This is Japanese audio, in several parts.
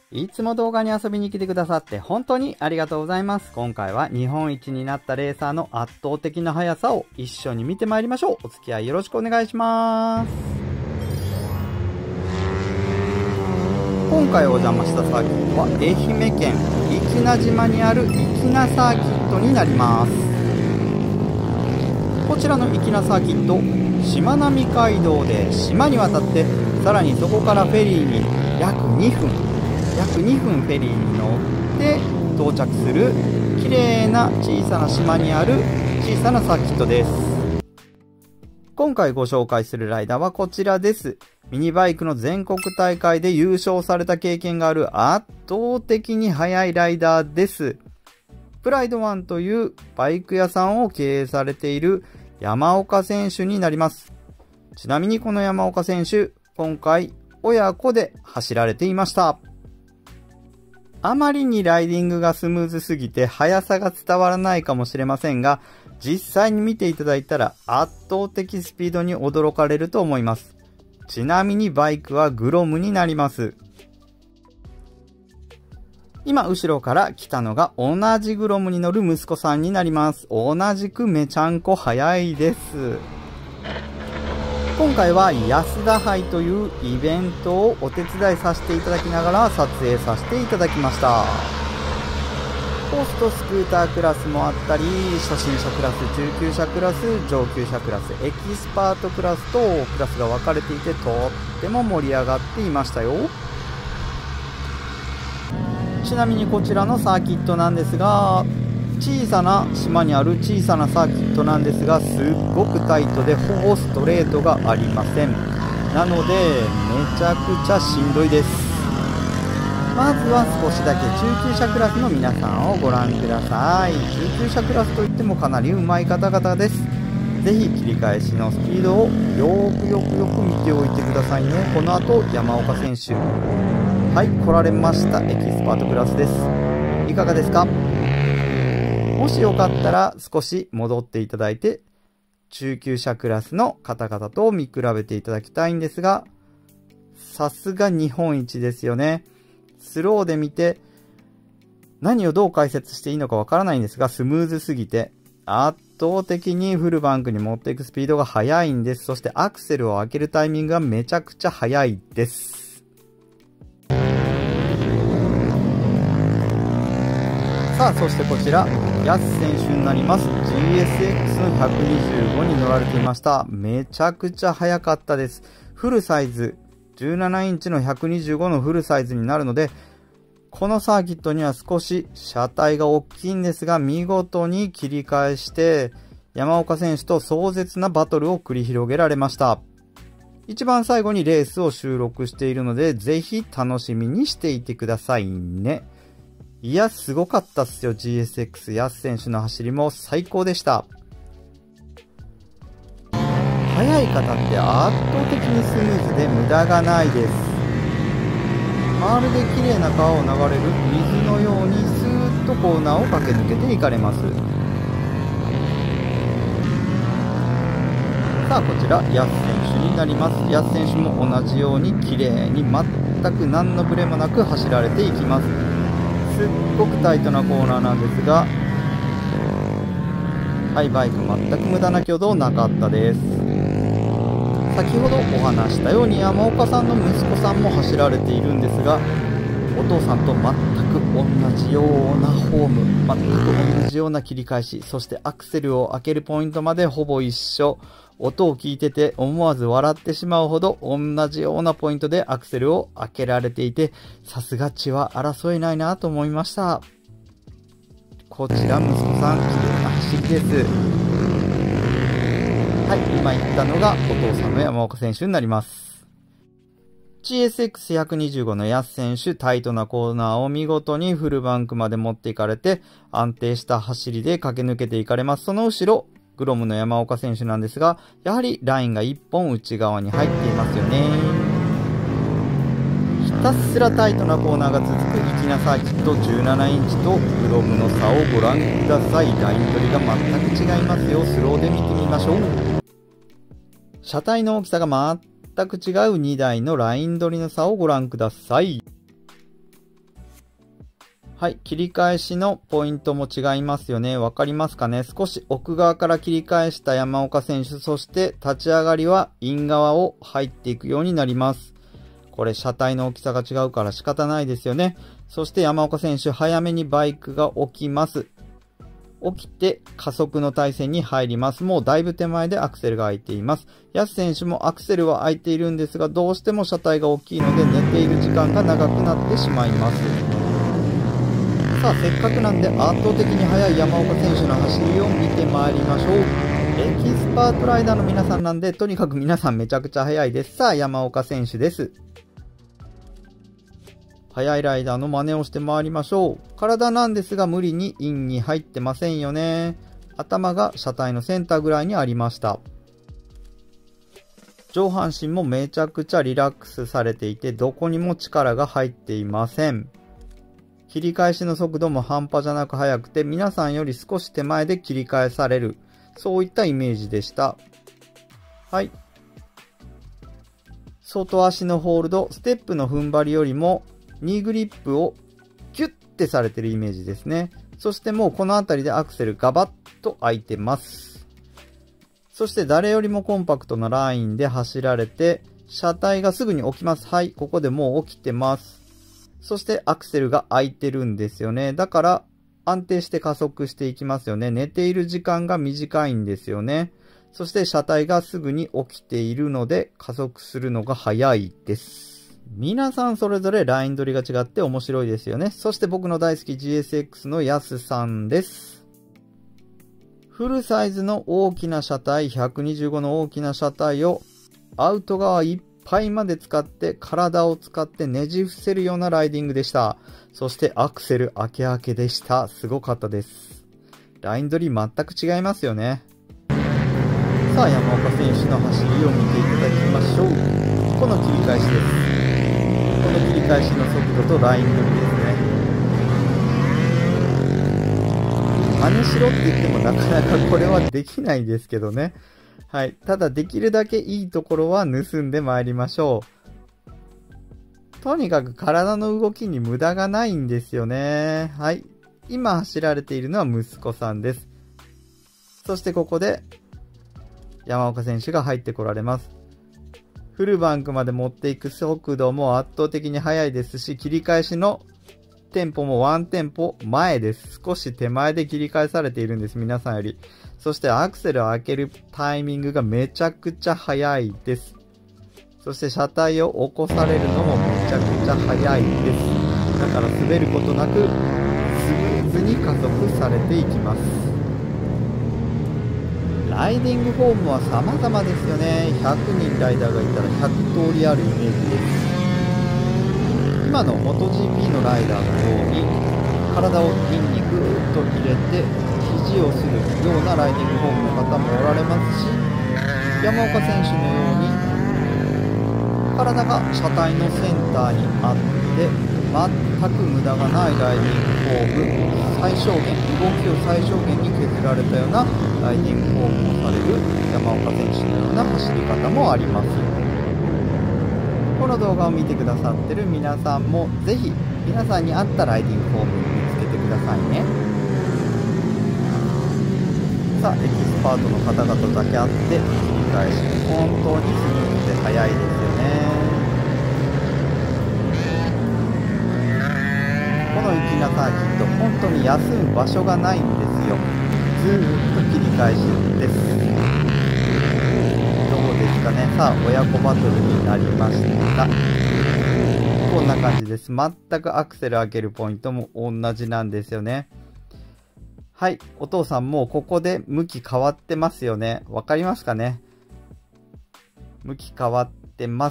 いつも動画に遊びに来てくださって本当にありがとうございます。今回は日本一になったレーサーの圧倒的な速さを一緒に見てまいりましょう。お付き合いよろしくお願いします。今回お邪魔したサーキットは愛媛県生名島にある生名サーキットになります。こちらの生名サーキット、しまなみ海道で島に渡って、さらにそこからフェリーに約2分フェリーに乗って到着する綺麗な小さな島にある小さなサーキットです。今回ご紹介するライダーはこちらです。ミニバイクの全国大会で優勝された経験がある圧倒的に速いライダーです。プライドワンというバイク屋さんを経営されている山岡選手になります。ちなみにこの山岡選手、今回親子で走られていました。あまりにライディングがスムーズすぎて速さが伝わらないかもしれませんが、実際に見ていただいたら圧倒的スピードに驚かれると思います。ちなみにバイクはグロムになります。今後ろから来たのが同じグロムに乗る息子さんになります。同じくめちゃんこ速いです。今回は安田杯というイベントをお手伝いさせていただきながら撮影させていただきました。コースとスクータークラスもあったり、初心者クラス、中級者クラス、上級者クラス、エキスパートクラスとクラスが分かれていて、とっても盛り上がっていましたよ。ちなみにこちらのサーキットなんですが、小さな島にある小さなサーキットなんですが、すっごくタイトでほぼストレートがありません。なのでめちゃくちゃしんどいです。まずは少しだけ中級者クラスの皆さんをご覧ください。中級者クラスといってもかなり上手い方々です。ぜひ切り返しのスピードをよく見ておいてくださいね。この後山岡選手、はい、来られました。エキスパートクラスです。いかがですか？もしよかったら少し戻っていただいて、中級者クラスの方々と見比べていただきたいんですが、さすが日本一ですよね。スローで見て何をどう解説していいのかわからないんですが、スムーズすぎて圧倒的にフルバンクに持っていくスピードが速いんです。そしてアクセルを開けるタイミングがめちゃくちゃ速いです。さあ、そしてこちらヤス選手になります。 GSX の125に乗られていました。めちゃくちゃ速かったです。フルサイズ17インチの125のフルサイズになるので、このサーキットには少し車体が大きいんですが、見事に切り返して山岡選手と壮絶なバトルを繰り広げられました。一番最後にレースを収録しているので、ぜひ楽しみにしていてくださいね。いや、すごかったっすよ。 GSX ヤス選手の走りも最高でした。速い方って圧倒的にスムーズで無駄がないです。まるで綺麗な川を流れる水のようにスーッとコーナーを駆け抜けていかれます。さあ、こちらヤス選手になります。ヤス選手も同じように綺麗に全く何のブレもなく走られていきます。すっごくタイトなコーナーなんですが、はい、バイク全く無駄な挙動なかったです。先ほどお話したように山岡さんの息子さんも走られているんですが、お父さんと全く同じようなフォーム、全く同じような切り返し、そしてアクセルを開けるポイントまでほぼ一緒。音を聞いてて思わず笑ってしまうほど同じようなポイントでアクセルを開けられていて、さすが血は争えないなと思いました。こちら息子さん、綺麗な走りです。はい、今言ったのがお父さんの山岡選手になります。GSX125 のヤス選手、タイトなコーナーを見事にフルバンクまで持っていかれて、安定した走りで駆け抜けていかれます。その後ろグロムの山岡選手なんですが、やはりラインが1本内側に入っていますよね。ひたすらタイトなコーナーが続く粋なサーキット、17インチとグロムの差をご覧ください。ライン取りが全く違いますよ。スローで見てみましょう。車体の大きさが全く違う2台のライン取りの差をご覧ください。 はい、切り返しのポイントも違いますよね。わかりますかね。少し奥側から切り返した山岡選手、そして立ち上がりはイン側を入っていくようになります。これ車体の大きさが違うから仕方ないですよね。そして山岡選手、早めにバイクが起きます。起きて加速の体勢に入ります。もうだいぶ手前でアクセルが開いています。安選手もアクセルは開いているんですが、どうしても車体が大きいので寝ている時間が長くなってしまいます。さあ、せっかくなんで圧倒的に速い山岡選手の走りを見てまいりましょう。エキスパートライダーの皆さんなんで、とにかく皆さんめちゃくちゃ速いです。さあ、山岡選手です。速いライダーの真似をしてまいりましょう。体なんですが無理にインに入ってませんよね。頭が車体のセンターぐらいにありました。上半身もめちゃくちゃリラックスされていて、どこにも力が入っていません。切り返しの速度も半端じゃなく速くて、皆さんより少し手前で切り返される。そういったイメージでした。はい。外足のホールド、ステップの踏ん張りよりも、ニーグリップをキュッてされてるイメージですね。そしてもうこの辺りでアクセルガバッと開いてます。そして誰よりもコンパクトなラインで走られて、車体がすぐに起きます。はい、ここでもう起きてます。そしてアクセルが開いてるんですよね。だから安定して加速していきますよね。寝ている時間が短いんですよね。そして車体がすぐに起きているので加速するのが早いです。皆さんそれぞれライン取りが違って面白いですよね。そして僕の大好き GSX のヤスさんです。フルサイズの大きな車体、125の大きな車体をアウト側いっぱいまで使って体を使ってねじ伏せるようなライディングでした。そしてアクセル明け明けでした。すごかったです。ライン取り全く違いますよね。さあ、山岡選手の走りを見ていただきましょう。この切り返しです。この切り返しの速度とライン取りですね。真似しろって言ってもなかなかこれはできないですけどね。はい。ただできるだけいいところは盗んでまいりましょう。とにかく体の動きに無駄がないんですよね。はい。今走られているのは息子さんです。そしてここで山岡選手が入ってこられます。フルバンクまで持っていく速度も圧倒的に速いですし、切り返しのテンポもワンテンポ前です。少し手前で切り返されているんです。皆さんより。そしてアクセルを開けるタイミングがめちゃくちゃ速いです。そして車体を起こされるのもめちゃくちゃ速いです。だから滑ることなくスムーズに加速されていきます。ライディングフォームは様々ですよね。100人ライダーがいたら100通りあるイメージです。今の MotoGP のライダーのように体をインにぐーっと入れて肘をするようなライディングフォームの方もおられますし、山岡選手のように体が車体のセンターにあって全く無駄がないライディングフォーム、最小限動きを最小限に削られたようなライディングフォームをされる山岡選手のような走り方もあります。この動画を見てくださってる皆さんもぜひ皆さんに合ったライディングフォームを見つけてくださいね。さあ、エキスパートの方々だけあって切り返し本当にスムーズで速いですよね。この粋なサーキット本当に休む場所がないんですよ。ずーっと切り返しです。ですかね。さあ、親子バトルになりました。こんな感じです。全くアクセル開けるポイントも同じなんですよね。はい。お父さんもうここで向き変わってますよね。わかりますかね。向き変わってます。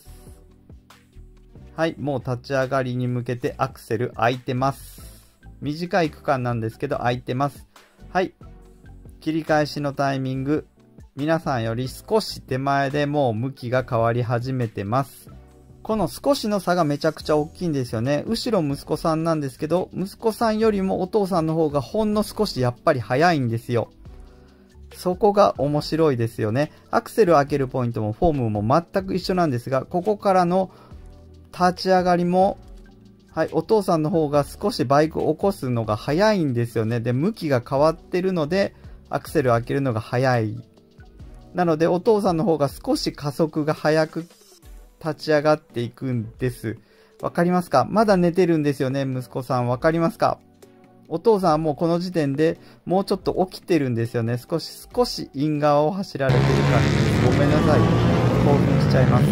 はい。もう立ち上がりに向けてアクセル開いてます。短い区間なんですけど開いてます。はい。切り返しのタイミング。皆さんより少し手前でもう向きが変わり始めてます。この少しの差がめちゃくちゃ大きいんですよね。後ろ息子さんなんですけど、息子さんよりもお父さんの方がほんの少しやっぱり速いんですよ。そこが面白いですよね。アクセルを開けるポイントもフォームも全く一緒なんですが、ここからの立ち上がりもはい、お父さんの方が少しバイクを起こすのが早いんですよね。で、向きが変わってるので、アクセルを開けるのが早い。なので、お父さんの方が少し加速が早く立ち上がっていくんです。わかりますか？まだ寝てるんですよね、息子さん。わかりますか？お父さんはもうこの時点でもうちょっと起きてるんですよね。少しイン側を走られてる感じです。ごめんなさい。興奮しちゃいます。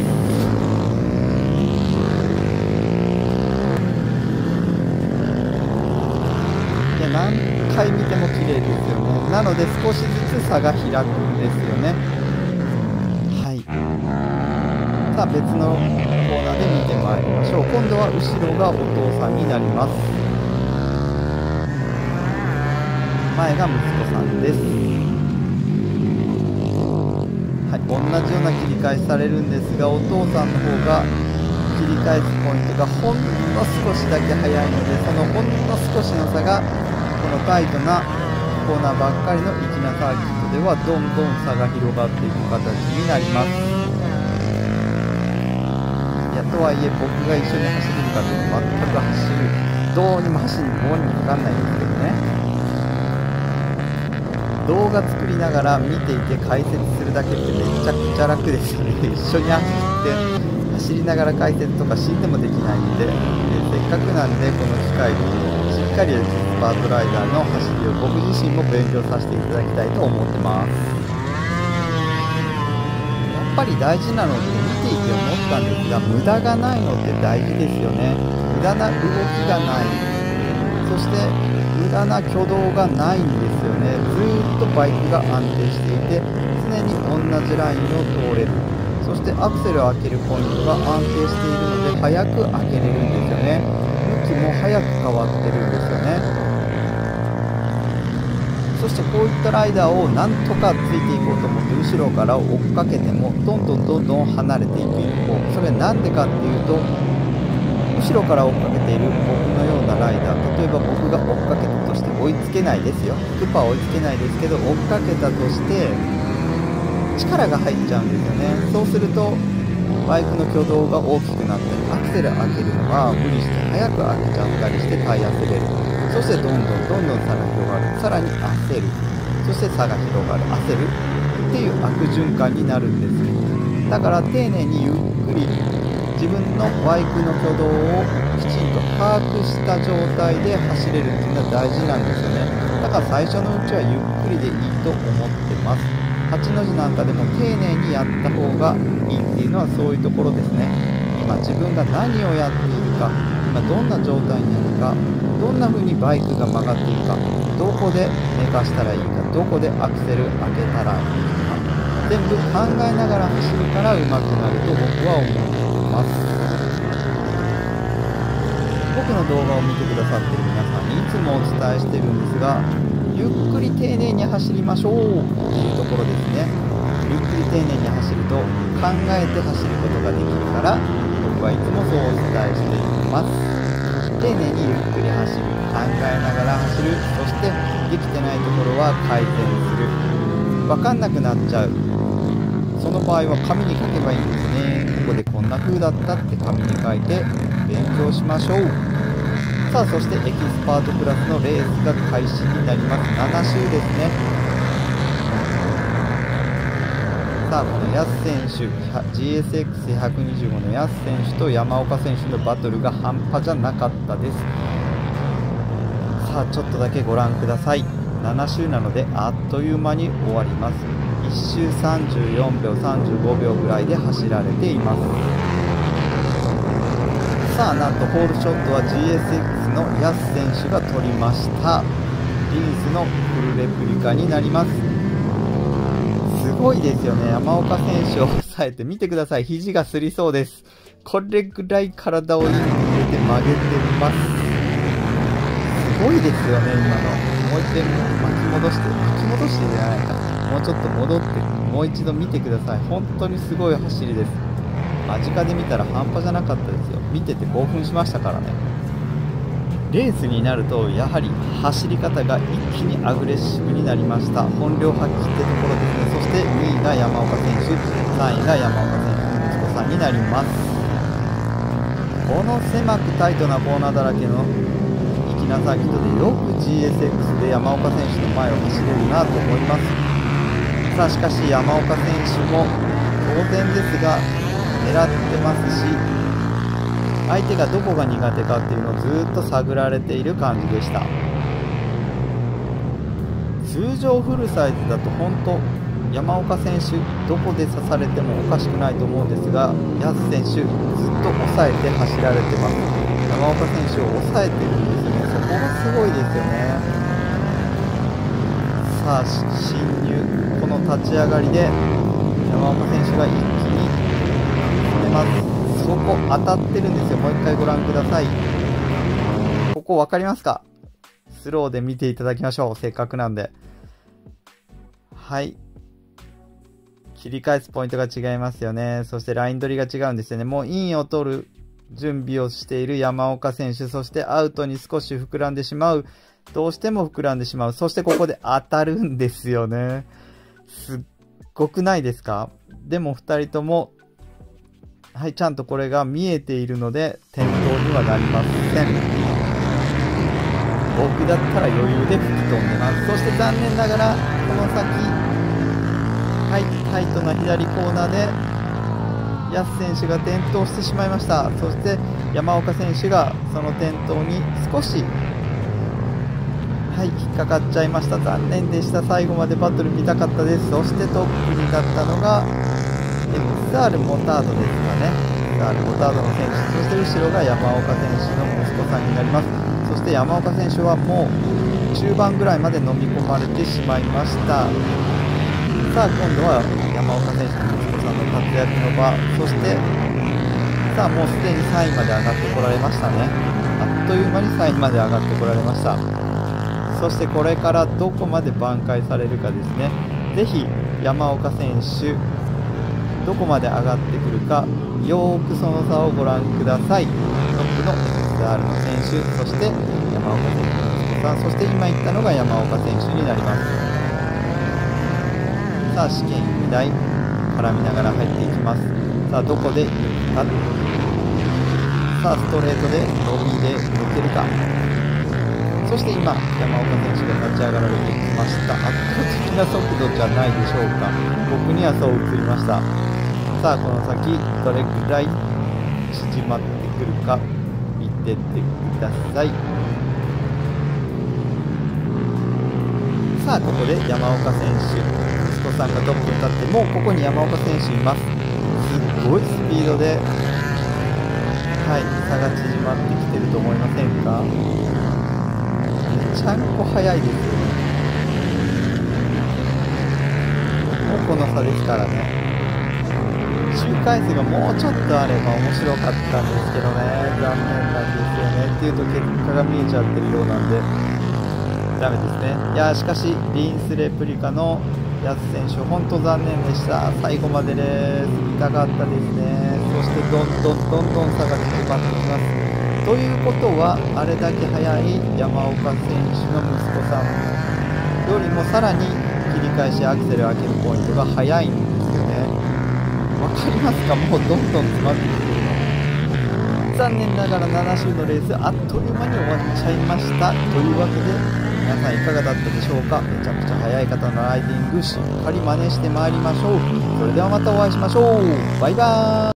何回見ても綺麗ですよね。なので少しずつ差が開くんですよね。はい。さあ別のコーナーで見てまいりましょう。今度は後ろがお父さんになります。前が息子さんです。はい、同じような切り返しされるんですが、お父さんの方が切り返すポイントがほんの少しだけ早いので、そのほんの少しの差がこのタイトなコーナーばっかりの粋なサーキットではどんどん差が広がっていく形になります。いや、とはいえ僕が一緒に走れるかというと全くどうにも走る棒にもかかんないんですけどね。動画作りながら見ていて解説するだけってめちゃくちゃ楽ですよね。一緒に走りながら解説とか死んでもできないんで、せっかくなんでこの機会にしっかりスパートライダーの走りを僕自身も勉強させていただきたいと思ってます。やっぱり大事なので見ていて思ったんですが、無駄がないのって大事ですよね。無駄な動きがない、そして無駄な挙動がないんですよね。ずーっとバイクが安定していて、常に同じラインを通れる。そしてアクセルを開けるポイントが安定しているので早く開けれるんですよね。向きも早く変わってるんですよね。そしてこういったライダーをなんとかついていこうと思って後ろから追っかけてもどんどん離れていく一方、それなんでかっていうと、後ろから追っかけている僕のようなライダー、例えば僕が追っかけたとして追いつけないですよ。クパ追いつけないですけど、追っかけたとして力が入っちゃうんですよね。そうするとバイクの挙動が大きくなったり、アクセル開けるのが無理して早く開けちゃったりしてタイヤ滑る。そしてどんどん差が広がる。さらに焦る。そして差が広がる。焦るっていう悪循環になるんです。だから丁寧にゆっくり自分のバイクの挙動をきちんと把握した状態で走れるっていうのは大事なんですよね。だから最初のうちはゆっくりでいいと思ってます。8の字なんかでも丁寧にやった方がいいっていうのはそういうところですね。今自分が何をやっているか、今どんな状態にあるか、どんな風にバイクが曲がっているか、どこで寝かしたらいいか、どこでアクセル上げたらいいか、全部考えながら走るから上手くなると僕は思ってます。僕の動画を見てくださっている皆さんにいつもお伝えしているんですが、ゆっくり丁寧に走りましょうっていうところですね。ゆっくり丁寧に走ると考えて走ることができるから、僕はいつもそうお伝えしています。丁寧にゆっくり走る、考えながら走る、そしてできてないところは改善する。分かんなくなっちゃう、その場合は紙に書けばいいんですね。ここでこんな風だったって紙に書いて勉強しましょう。さあ、そしてエキスパートクラスのレースが開始になります。7周ですね。さあ、このヤス選手、GSX125 のヤス選手と山岡選手のバトルが半端じゃなかったです。さあ、ちょっとだけご覧ください。7周なのであっという間に終わります。1周34秒、35秒ぐらいで走られています。さあ、なんとホールショットは GSX のヤス選手が取りました。リンスのフルレプリカになります。すごいですよね。山岡選手を抑えて見てください。肘がすりそうです。これぐらい体を入れて曲げてます。すごいですよね、今の。もう一回巻き戻してじゃないか。もうちょっと戻って、もう一度見てください。本当にすごい走りです。間近で見たら半端じゃなかったですよ。見てて興奮しましたからね。レースになるとやはり走り方が一気にアグレッシブになりました。本領発揮ってところですね。そして2位が山岡選手、3位が山岡選手の息子さんになります。 この狭くタイトなコーナーだらけの粋なサーキットでよく GSX で山岡選手の前を走れるなと思います。さあしかし山岡選手も当然ですが狙ってますし、相手がどこが苦手かっていうのをずっと探られている感じでした。通常フルサイズだと本当山岡選手どこで刺されてもおかしくないと思うんですが、安選手ずっと抑えて走られてます。山岡選手を抑えてるんですよね。そこがすごいですよね。さあ進入、この立ち上がりで山岡選手が一気に攻めます。そこ当たってるんですよ。もう一回ご覧ください。ここ分かりますか？スローで見ていただきましょう。せっかくなんで。はい。切り返すポイントが違いますよね。そしてライン取りが違うんですよね。もうインを取る準備をしている山岡選手、そしてアウトに少し膨らんでしまう。どうしても膨らんでしまう。そしてここで当たるんですよね。すっごくないですか？でも2人とも、はい、ちゃんとこれが見えているので、転倒にはなりません。僕だったら余裕で吹き飛んでます。そして残念ながら、この先、はい、タイトな左コーナーで、安選手が転倒してしまいました。そして山岡選手がその転倒に少し、はい、引っかかっちゃいました。残念でした。最後までバトル見たかったです。そしてトップに立ったのが、XR モタードですかね。XR モタードの選手、そして後ろが山岡選手の息子さんになります。そして山岡選手はもう中盤ぐらいまで飲み込まれてしまいました。さあ今度は山岡選手の息子さんの活躍の場、そしてさあもうすでに3位まで上がってこられましたね。あっという間に3位まで上がってこられました。そしてこれからどこまで挽回されるかですね。ぜひ山岡選手どこまで上がってくるか、よーくその差をご覧ください。トップの XR の選手、そして山岡選手の息子さん、そして今言ったのが山岡選手になります。さあ試験2台絡みながら入っていきます。さあどこで行くか。さあストレートで伸びで抜けるか。そして今山岡選手が立ち上がられてきました。圧倒的な速度じゃないでしょうか。僕にはそう映りました。さあこの先どれくらい縮まってくるか見ててください。さあここで山岡選手、息子さんがトップに立って、もうここに山岡選手います。すっごいスピードで、はい、差が縮まってきてると思いませんか？めちゃんこ速いですよね。もうこの差ですからね。周回数がもうちょっとあれば面白かったんですけどね、残念なんですよね。っていうと結果が見えちゃってるようなんでダメですね。いやしかしリンスレプリカの安選手本当残念でした。最後までレース見たかったですね。そしてどんどん差が縮まってきます。ということはあれだけ速い山岡選手の息子さんよりもさらに切り返しアクセルを開けるポイントが速いんですよね。わかりますか？もうどんどん詰まってきてるの。残念ながら7周のレースあっという間に終わっちゃいました。というわけで皆さんいかがだったでしょうか？めちゃくちゃ速い方のライディングしっかり真似してまいりましょう。それではまたお会いしましょう。バイバーイ。